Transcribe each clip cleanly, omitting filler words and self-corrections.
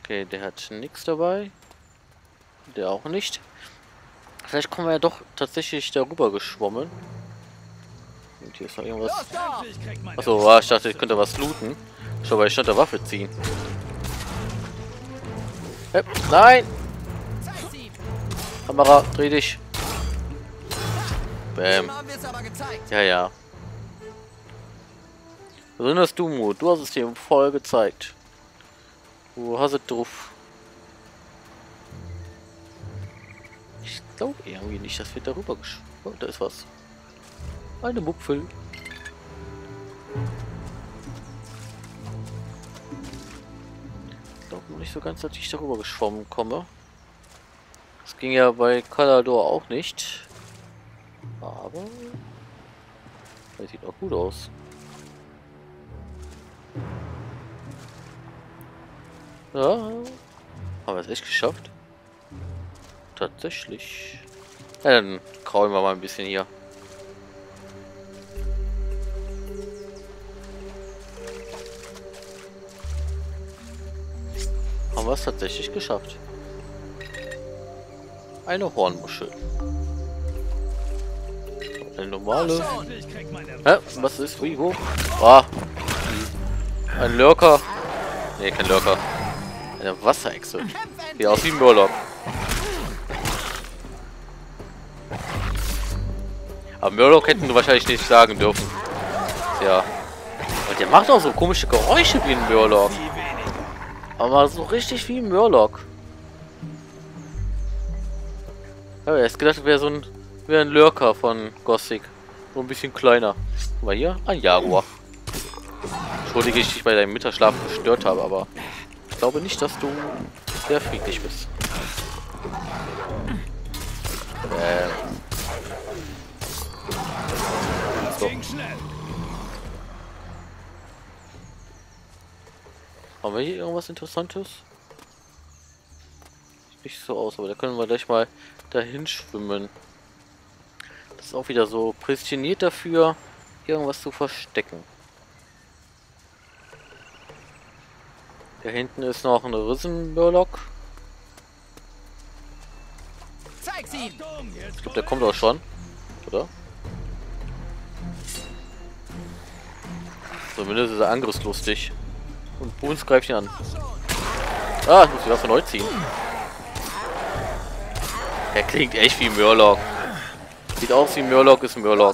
Okay, der hat nichts dabei. Der auch nicht. Vielleicht kommen wir ja doch tatsächlich darüber geschwommen. Und hier ist noch irgendwas. Achso, ich dachte, ich könnte was looten. Schon bei statt der Waffe ziehen. Nein! Kamera, dreh dich. Bäm. Ja, ja. Besonders du, Mut. Du hast es dir voll gezeigt. Du hast es drauf. Ich glaube irgendwie nicht, dass wir darüber geschwommen. Oh, da ist was. Eine Mupfel. Ich glaube nicht so ganz, dass ich darüber geschwommen komme. Das ging ja bei Calador auch nicht. Aber... das sieht auch gut aus. Ja. Haben wir es echt geschafft? Tatsächlich. Ja, dann kraulen wir mal ein bisschen hier. Haben wir es tatsächlich geschafft. Eine Hornmuschel. Eine normale. Hä? Was ist? Wie? Wo? Ah. Ein Lurker. Ne, kein Lurker. Eine Wasserechse. Sieht aus wie ein Murloc. Aber Murloc hätten wir wahrscheinlich nicht sagen dürfen. Ja. Und der macht auch so komische Geräusche wie ein Murloc. Aber so richtig wie ein Murloc. Ja, er ist gedacht, wäre so ein Lurker von Gothic. So ein bisschen kleiner. Guck mal hier, ein Jaguar. Entschuldige, ich dich bei deinem Mittagsschlaf gestört habe, aber ich glaube nicht, dass du sehr friedlich bist. So. Haben wir hier irgendwas Interessantes? Sieht nicht so aus, aber da können wir gleich mal dahin schwimmen. Das ist auch wieder so prädestiniert dafür, irgendwas zu verstecken. Da hinten ist noch ein Risen-Murloc. Ich glaube, der kommt auch schon, oder? Zumindest ist er angriffslustig. Und uns greift ihn an. Ah, ich muss die Waffe neu ziehen. Der klingt echt wie Murloc. Sieht aus wie Murloc, ist Murloc.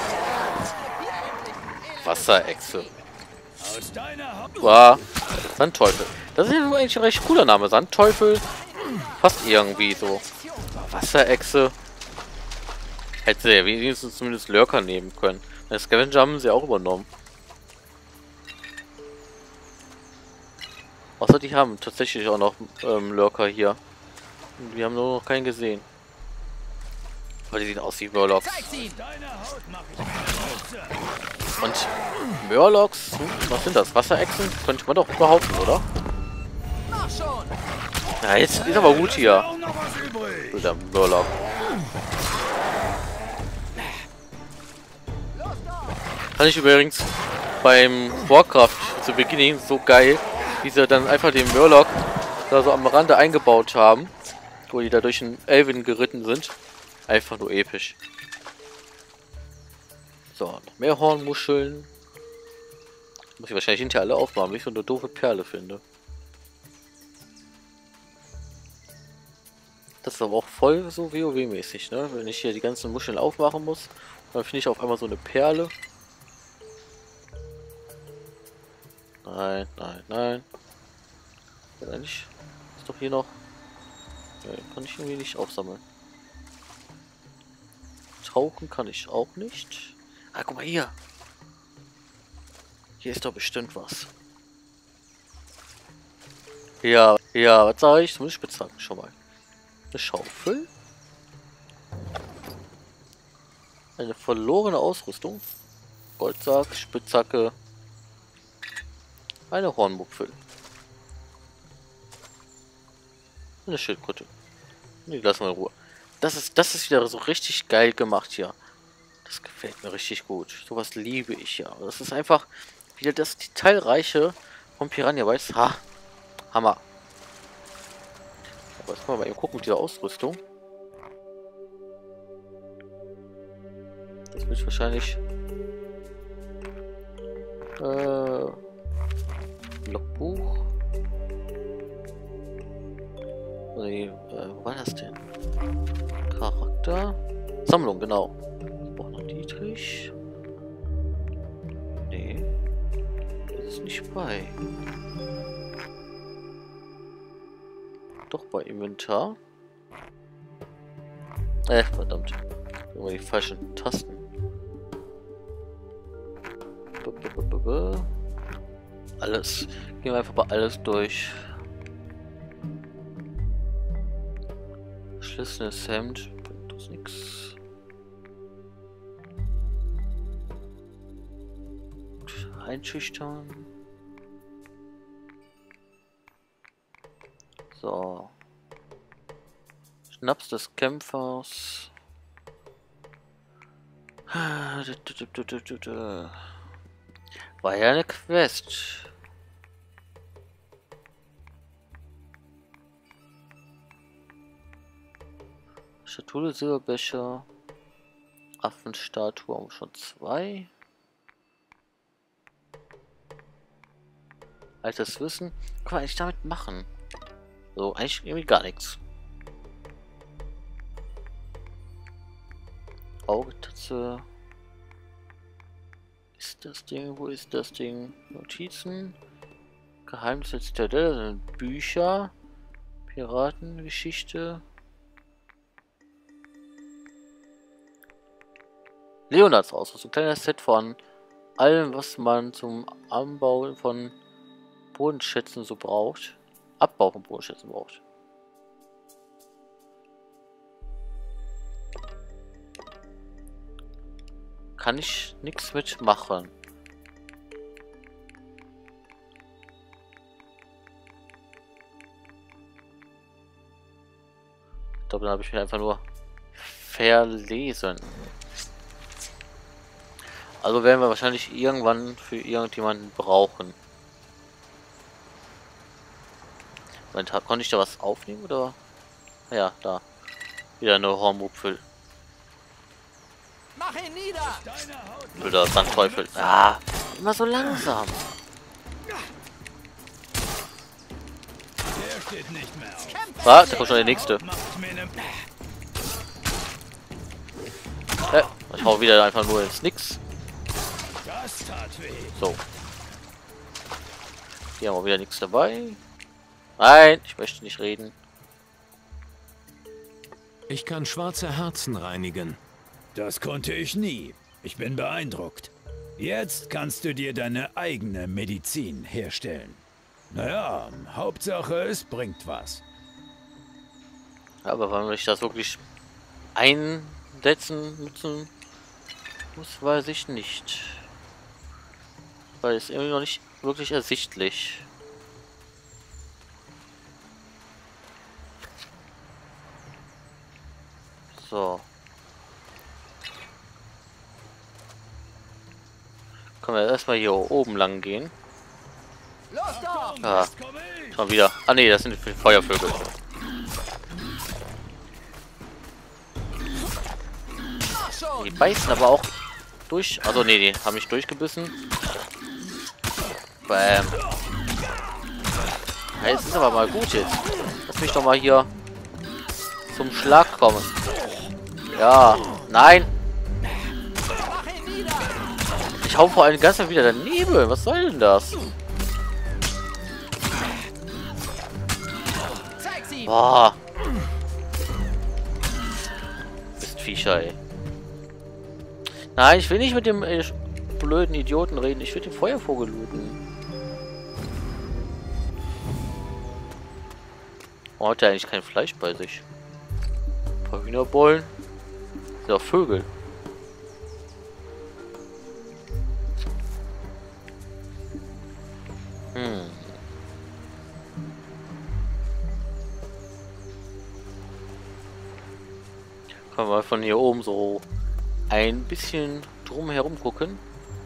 Wasserechse. Wow. Sandteufel. Das ist ja eigentlich ein recht cooler Name. Sandteufel. Passt irgendwie so. Wasserechse. Hätte sie ja wenigstens zumindest Lurker nehmen können. Das Scavenger haben sie auch übernommen. Außer die haben tatsächlich auch noch Lurker hier. Und wir haben nur noch keinen gesehen. Weil die sehen aus wie Murlocs. Und Murlocs, was sind das? Wasserechsen? Könnte man doch behaupten, oder? Ja, jetzt ist aber gut hier. So, der Murloc. Fand ich übrigens beim Warcraft zu Beginn so geil, wie sie dann einfach den Murloc da so am Rande eingebaut haben, wo die da durch den Elven geritten sind. Einfach nur episch. So, noch mehr Hornmuscheln. Muss ich wahrscheinlich hinterher alle aufmachen, weil ich so eine doofe Perle finde. Das ist aber auch voll so WoW-mäßig, ne? Wenn ich hier die ganzen Muscheln aufmachen muss, dann finde ich auf einmal so eine Perle. Nein, nein, nein. Ja, eigentlich ist doch hier noch... Nee, kann ich irgendwie nicht aufsammeln. Tauchen kann ich auch nicht. Ah, guck mal hier. Hier ist doch bestimmt was. Ja, ja, was sage ich? Zumindest Spitzhacken schon mal. Eine Schaufel. Eine verlorene Ausrüstung. Goldsack, Spitzhacke. Eine Hornmupfel. Eine Schildkröte. Die lassen wir in Ruhe. Das ist wieder so richtig geil gemacht hier. Das gefällt mir richtig gut. Sowas liebe ich ja. Das ist einfach wieder das Detailreiche von Piranha Bytes. Ha! Hammer. Was mal eben gucken mit dieser Ausrüstung. Das wird wahrscheinlich Logbuch. Nee, wo war das denn? Charakter. Sammlung, genau. Ich brauche noch Dietrich. Nee. Das ist nicht bei. Doch bei Inventar. Verdammt. Immer die falschen Tasten. Alles. Gehen wir einfach mal alles durch. Verschlissenes Hemd. Bringt uns nichts. Einschüchtern. So. Schnaps des Kämpfers. War ja eine Quest. Schatulle, Silberbecher. Affenstatue haben wir schon 2. Altes Wissen. Was kann man eigentlich damit machen? So, eigentlich irgendwie gar nichts. Augetatze. Ist das Ding? Wo ist das Ding? Notizen. Geheimnis der Zitadelle sind Bücher. Piratengeschichte. Leonards Ausrüstung. Ein kleines Set von allem, was man zum Anbau von Bodenschätzen so braucht. Abbau von Bodenschätzen braucht. Kann ich nichts mitmachen. Ich glaube, dann habe ich mir einfach nur verlesen. Also werden wir wahrscheinlich irgendwann für irgendjemanden brauchen. Moment, konnte ich da was aufnehmen oder? Ja, da. Wieder eine Hornmupfel. Mach ihn nieder! Oder Sandteufel. Ah, immer so langsam. Der steht nicht mehr auf. Warte, da kommt schon der nächste. Ich hau wieder einfach nur ins Nix. Das tat weh. So. Hier haben wir wieder nichts dabei. Nein, ich möchte nicht reden. Ich kann schwarze Herzen reinigen. Das konnte ich nie. Ich bin beeindruckt. Jetzt kannst du dir deine eigene Medizin herstellen. Naja, Hauptsache es bringt was. Aber wann ich das wirklich einsetzen nutzen muss, weiß ich nicht. Weil es irgendwie noch nicht wirklich ersichtlich. So. Können wir erstmal hier oben lang gehen. Los doch! Ah, schon wieder. Ah ne, das sind die Feuervögel. Die beißen aber auch durch. Also ne, die haben mich durchgebissen. Bam. Ja, jetzt ist aber mal gut jetzt. Lass mich doch mal hier zum Schlag kommen. Ja, nein. Ich hau vor allem ganz mal wieder daneben. Was soll denn das? Boah. Ist Viecher, ey. Nein, ich will nicht mit dem blöden Idioten reden. Ich will den Feuervogel looten. Oh, hat der eigentlich kein Fleisch bei sich? Ein paar Hühnerbollen. Sind doch Vögel. Können wir von hier oben so ein bisschen drum herum gucken.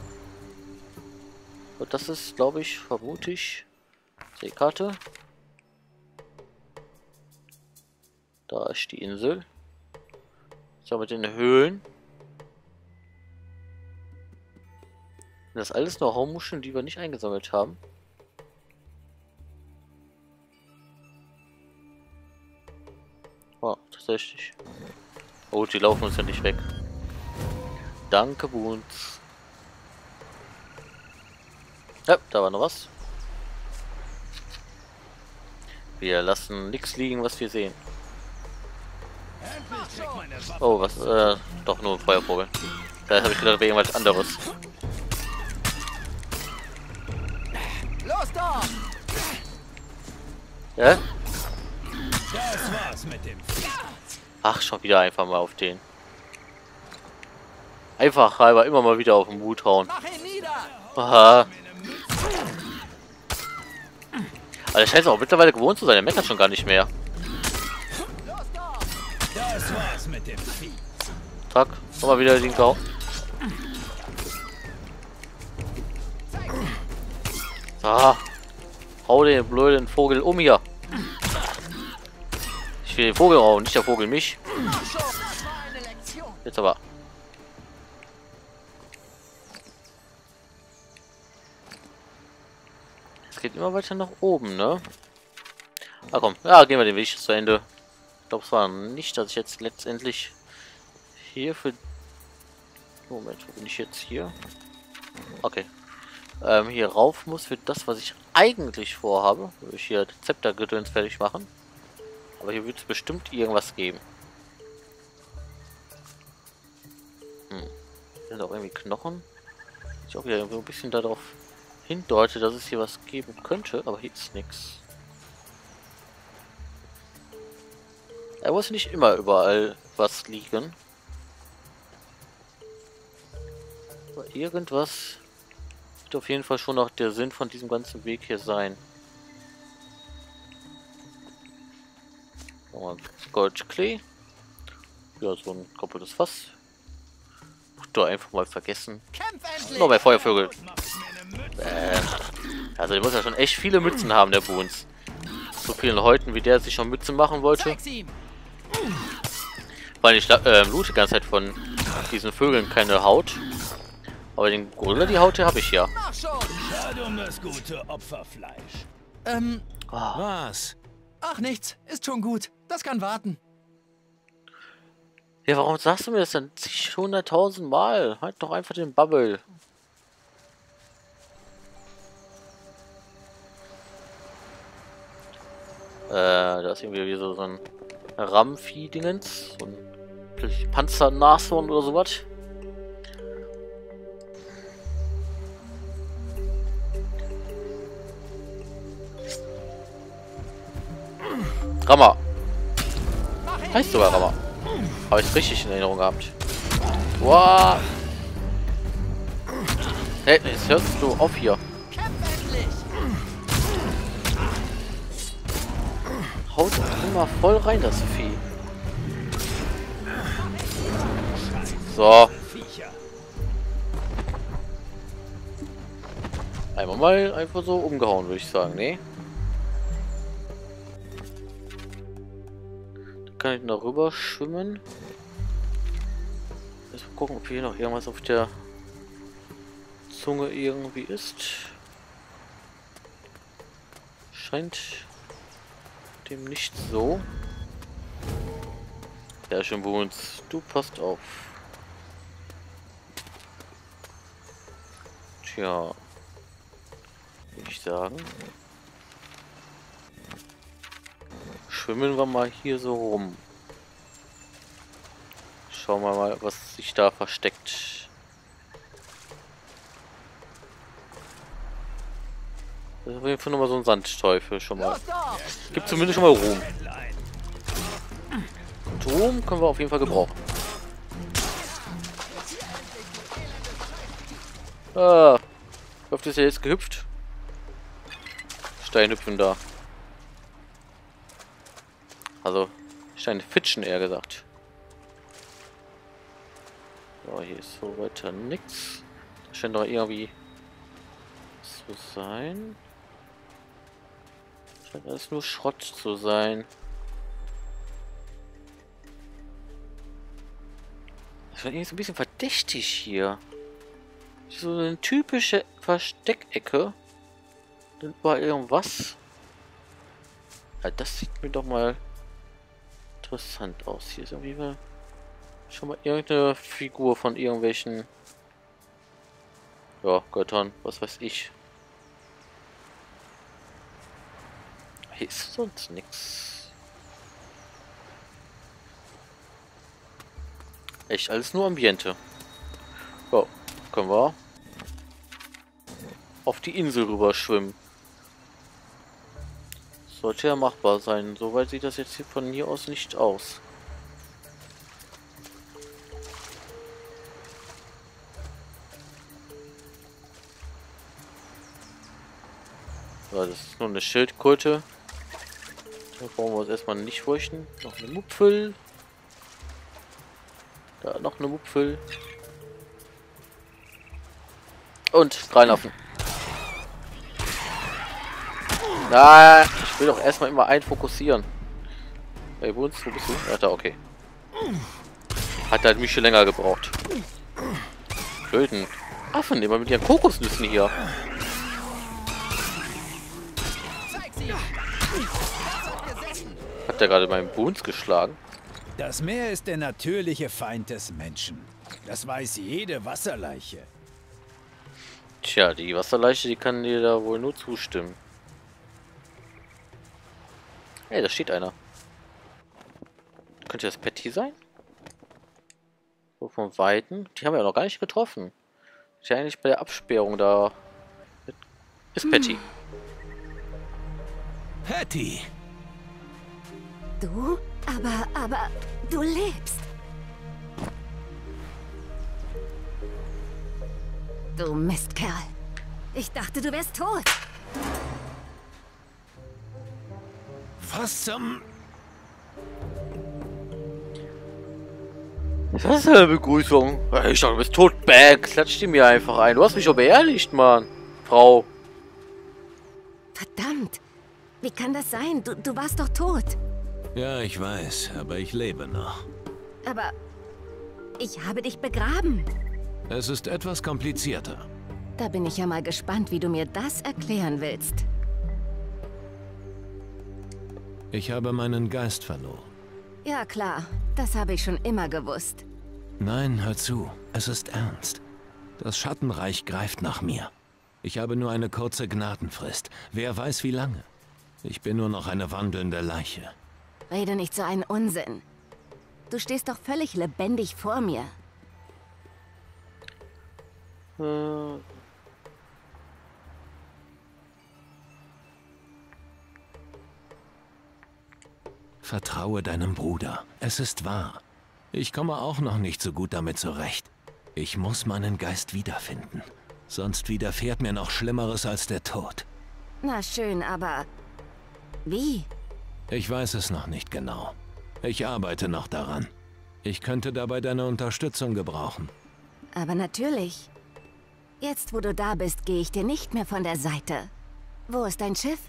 Und das ist, glaube ich, vermutlich Seekarte. Da ist die Insel. So, mit den Höhlen. Das alles nur Raummuscheln, die wir nicht eingesammelt haben. Oh, tatsächlich. Oh, die laufen uns ja nicht weg. Danke, Boons. Ja, da war noch was. Wir lassen nichts liegen, was wir sehen. Oh, was? Doch nur ein Feuervogel. Da habe ich gedacht, wäre irgendwas anderes. Los da! Ja? Das war's mit dem Ach, schon wieder einfach mal auf den. Einfach halber immer mal wieder auf den Mut hauen. Mach ihn nieder! Aha. Aber der scheint es auch mittlerweile gewohnt zu sein. Der meckert schon gar nicht mehr. Los da! Das war's mit dem Vieh. Zack. Nochmal wieder den Kau. Ah. Hau den blöden Vogel um hier. Ich will den Vogel hauen, nicht der Vogel mich. Mach schon! Das war eine Lektion! Jetzt aber. Es geht immer weiter nach oben, ne? Ah komm, ja, gehen wir den Weg zu Ende. Ich glaube, es war nicht, dass ich jetzt letztendlich hier für... Moment, wo bin ich jetzt hier? Okay. Hier rauf muss für das, was ich eigentlich vorhabe. Will ich hier Zeptergedöns fertig machen. Aber hier wird es bestimmt irgendwas geben. Hier sind auch irgendwie Knochen. Ich auch wieder irgendwie ein bisschen darauf hindeutet, dass es hier was geben könnte, aber hier ist nichts. Er muss nicht immer überall was liegen. Aber irgendwas wird auf jeden Fall schon noch der Sinn von diesem ganzen Weg hier sein. Nochmal Goldklee. Ja, so ein doppeltes Fass. Da einfach mal vergessen. Kämpf endlich! Noch mehr Feuervögel. Also der muss ja schon echt viele Mützen haben, der Boons. So vielen Leuten, wie der sich schon Mützen machen wollte. Zeig's ihm! Weil ich loote die ganze Zeit von diesen Vögeln keine Haut. Aber den Gorilla, die Haut, die habe ich ja. Mach schon! Schade um das gute Opferfleisch. Ah, Was? Ach nichts, ist schon gut. Das kann warten. ja, warum sagst du mir das dann zig 100.000 Mal? Halt doch einfach den Bubble. Da ist irgendwie wieder so ein Ramvieh-Dingens. So ein Panzernashorn oder sowas. Rammer. Heißt sogar Rammer. Habe ich richtig in Erinnerung gehabt. Wow. Hey, jetzt hörst du auf hier. Kämpf endlich! Haut immer voll rein, das Vieh. So. Viecher. Einmal mal einfach so umgehauen, würde ich sagen, ne? Da kann ich noch rüber schwimmen. Jetzt mal gucken, ob hier noch irgendwas auf der Zunge irgendwie ist. Scheint dem nicht so. Ja, schön, Boons. Du passt auf. Tja. Würde ich sagen. Schwimmen wir mal hier so rum. Schauen wir mal, was sich da versteckt. Das ist auf jeden Fall nochmal so ein Sandteufel schon mal. Los da! Gibt zumindest schon mal Ruhm. Und Ruhm können wir auf jeden Fall gebrauchen. Ah, läuft es ja jetzt gehüpft? Steinhüpfen da. Also, Steinfitschen eher gesagt. So, hier ist so weiter nichts. Da scheint doch irgendwie zu sein. Scheint alles nur Schrott zu sein. Das ist irgendwie so ein bisschen verdächtig hier. So eine typische Versteckecke. Dann war irgendwas. Ja, das sieht mir doch mal interessant aus. Hier ist irgendwie mal schon mal irgendeine Figur von irgendwelchen, ja, Göttern, was weiß ich. Hier ist sonst nichts. Echt alles nur Ambiente. Ja, können wir auf die Insel rüber schwimmen. Sollte ja machbar sein. Soweit sieht das jetzt hier von hier aus nicht aus. Ja, das ist nur eine Schildkröte. Da brauchen wir uns erstmal nicht fürchten. Noch eine Mupfel. Da noch eine Mupfel. Und reinlaufen. Na, ich will doch erstmal immer einen fokussieren. Hey, wo bist du? Ja, da, okay. Hat halt mich schon länger gebraucht. Blöden Affen, immer mit ihren Kokosnüssen hier. Hat der gerade meinen Boons geschlagen? Das Meer ist der natürliche Feind des Menschen. Das weiß jede Wasserleiche. Tja, die Wasserleiche, die kann dir da wohl nur zustimmen. Hey, da steht einer. Könnte das Patty sein? So von Weitem. Die haben wir ja noch gar nicht getroffen. Ist ja eigentlich bei der Absperrung da. Ist Patty. Patty! Du? Aber du lebst. Du Mistkerl. Ich dachte, du wärst tot. Was zum... Was ist das für eine Begrüßung? Ich dachte, du bist tot. Bang. Klatsch die mir einfach ein. Du hast mich doch beerdigt, Mann. Frau. Verdammt. Wie kann das sein? Du warst doch tot. Ja, ich weiß, aber ich lebe noch. Aber ich habe dich begraben. Es ist etwas komplizierter. Da bin ich ja mal gespannt, wie du mir das erklären willst. Ich habe meinen Geist verloren. Ja klar, das habe ich schon immer gewusst. Nein, hör zu. Es ist ernst. Das Schattenreich greift nach mir. Ich habe nur eine kurze Gnadenfrist. Wer weiß wie lange. Ich bin nur noch eine wandelnde Leiche. Rede nicht so einen Unsinn. Du stehst doch völlig lebendig vor mir. Vertraue deinem Bruder. Es ist wahr. Ich komme auch noch nicht so gut damit zurecht. Ich muss meinen Geist wiederfinden. Sonst widerfährt mir noch Schlimmeres als der Tod. Na schön, aber... Wie? Ich weiß es noch nicht genau. Ich arbeite noch daran. Ich könnte dabei deine Unterstützung gebrauchen. Aber natürlich. Jetzt, wo du da bist, gehe ich dir nicht mehr von der Seite. Wo ist dein Schiff?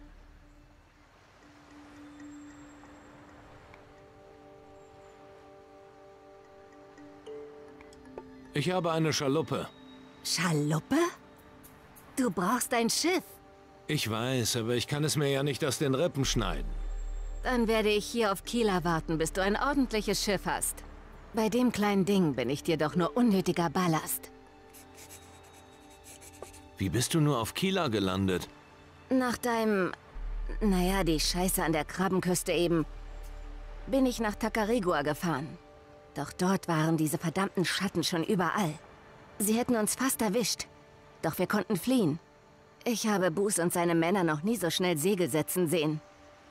Ich habe eine Schaluppe. Schaluppe? Du brauchst ein Schiff. Ich weiß, aber ich kann es mir ja nicht aus den Rippen schneiden. Dann werde ich hier auf Kieler warten, bis du ein ordentliches Schiff hast. Bei dem kleinen Ding bin ich dir doch nur unnötiger Ballast. Wie bist du nur auf Kieler gelandet? Nach deinem... Naja, die Scheiße an der Krabbenküste eben... bin ich nach Tacarigua gefahren. Doch dort waren diese verdammten Schatten schon überall. Sie hätten uns fast erwischt. Doch wir konnten fliehen. Ich habe Boos und seine Männer noch nie so schnell Segel setzen sehen.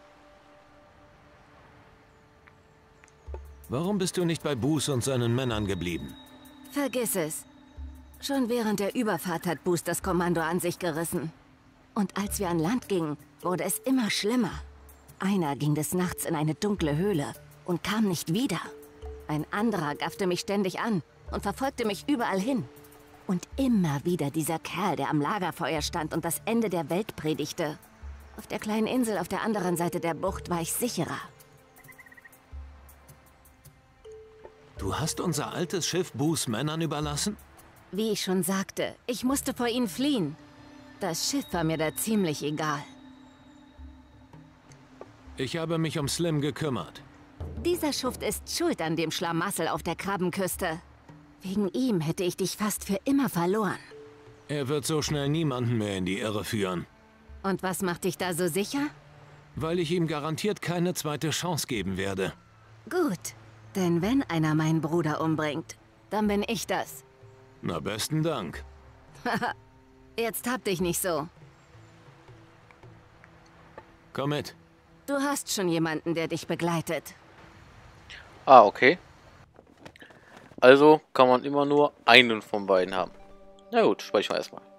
Warum bist du nicht bei Boos und seinen Männern geblieben? Vergiss es. Schon während der Überfahrt hat Boos das Kommando an sich gerissen. Und als wir an Land gingen, wurde es immer schlimmer. Einer ging des Nachts in eine dunkle Höhle und kam nicht wieder. Ein anderer gaffte mich ständig an und verfolgte mich überall hin. Und immer wieder dieser Kerl, der am Lagerfeuer stand und das Ende der Welt predigte. Auf der kleinen Insel auf der anderen Seite der Bucht war ich sicherer. Du Du hast unser altes Schiff Boos Männern überlassen? Wie ich schon sagte, ich musste vor ihnen fliehen. Das Schiff war mir da ziemlich egal. Ich habe mich um Slim gekümmert. Dieser Schuft ist schuld an dem Schlamassel auf der Krabbenküste. Wegen ihm hätte ich dich fast für immer verloren. Er wird so schnell niemanden mehr in die Irre führen. Und was macht dich da so sicher? Weil ich ihm garantiert keine zweite Chance geben werde. Gut, denn wenn einer meinen Bruder umbringt, dann bin ich das. Na, besten Dank. Jetzt hab dich nicht so. Komm mit. Du hast schon jemanden, der dich begleitet. Ah, okay. Also kann man immer nur einen von beiden haben. Na gut, speichern wir erstmal.